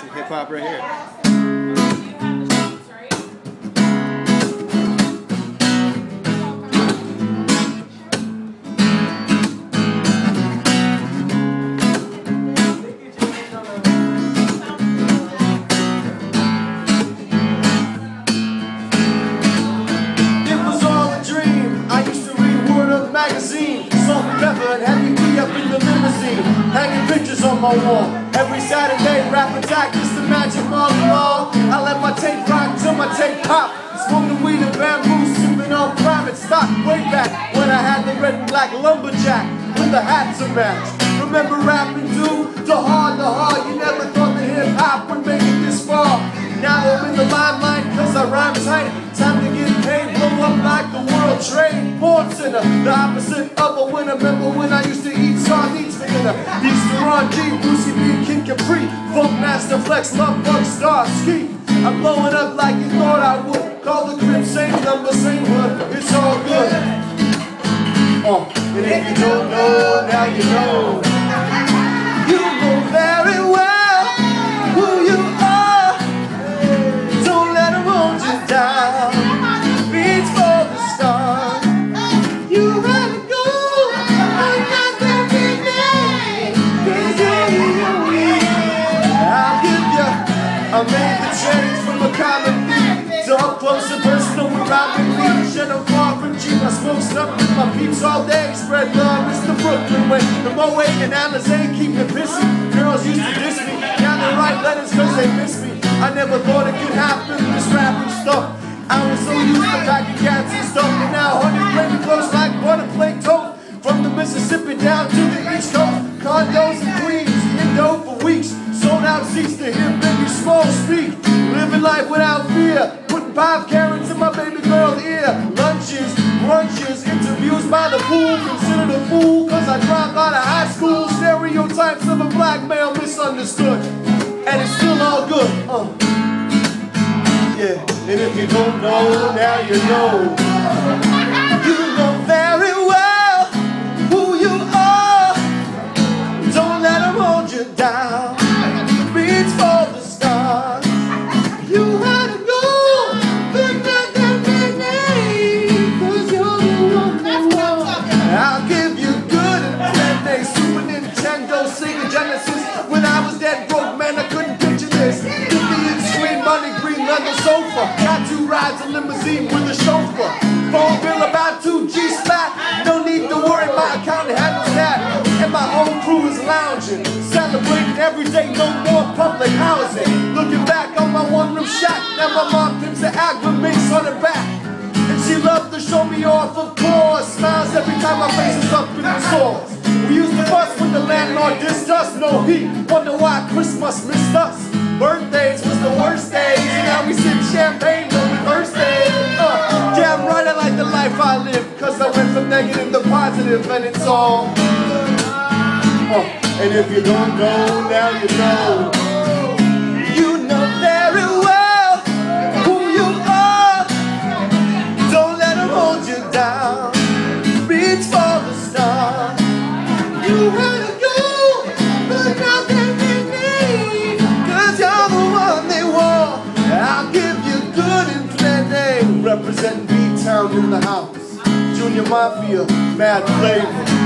Some hip hop right here. Hanging pictures on my wall. Every Saturday, rap attack, just imagine all along. I let my tape rock till my tape pop. Smoking weed and bamboo, sipping on private stock. Way back when I had the red and black lumberjack with the hat to match. Remember rapping, dude? The hard. You never thought that hip hop would make it this far. Now I'm in the limelight cause I rhyme tight. Time to get paid, blow up like the World Trade Center. The opposite of a winner. Remember when I used to eat sardines for dinner? These Ron G, Brucey B, Kid Capri, Funk Master Flex, Love Bug, Star, Ski. I'm blowing up like you thought I would. Call the crib, same number, same hood. It's all good. And if you don't know, now you know. You know very well who you are. Don't let them hold you down. Reach for the stars. You gotta go. I'm not that big name. I'll give you. I made the change from a common thief to up close and personal without me. Shut up far from cheap. I smoke stuff with my peeps all day. Spread love, it's the Brooklyn way. The Moet and Alizé keep me pissy. Girls used to diss me. Now they write letters cause they miss me. I never thought it could happen, this rapping stuff. I was so used to packing cats and stuff. And now honey play me close like butter plate toast. From the Mississippi down to the East Coast. Condos in Queens, Indo for weeks. Sold out seats to hear Baby Small speak. Living life without fear. Putting 5 carrots in my baby girl's ear. Lunches, brunches, interviews by the pool. Considered a fool cause I dropped out of high school. Stereotypes of a black male misunderstood. And it's still all good. Yeah, and if you don't know, now you know. You know very well who you are. Don't let them hold you down. Reach for the stars. You had to go, but not that name. Cause you're the one that won. I'll give you good and plenty. Super Nintendo, Sega Genesis. When I was that broke, man, I couldn't picture this. Indian screen, money, green leather sofa. Got 2 rides, a limousine with a chauffeur. Phone bill about 2 G's flat. No need to worry, my accountant handles that. And my whole crew is lounging, celebrating every day, no more public housing. Looking back on my one-room shack, now my mom pimps an Agua mix on her back. And she loved to show me off, of course. Smiles every time my face is up in the stores. We used to fuss when the landlord dissed us, no heat. Wonder why Christmas missed us. Birthdays was the worst days, and now we sip champagne when we thirsty. Damn right I like the life I live, cause I went from negative to positive, and it's all. And if you don't know, now you know. You know very well who you are. Don't let them hold you down. Reach for the stars. You had to go, but not that they need. Cause you're the one they want. I'll give you good and plenty. Representing B-Town in the house. Junior Mafia, Mad Flavor.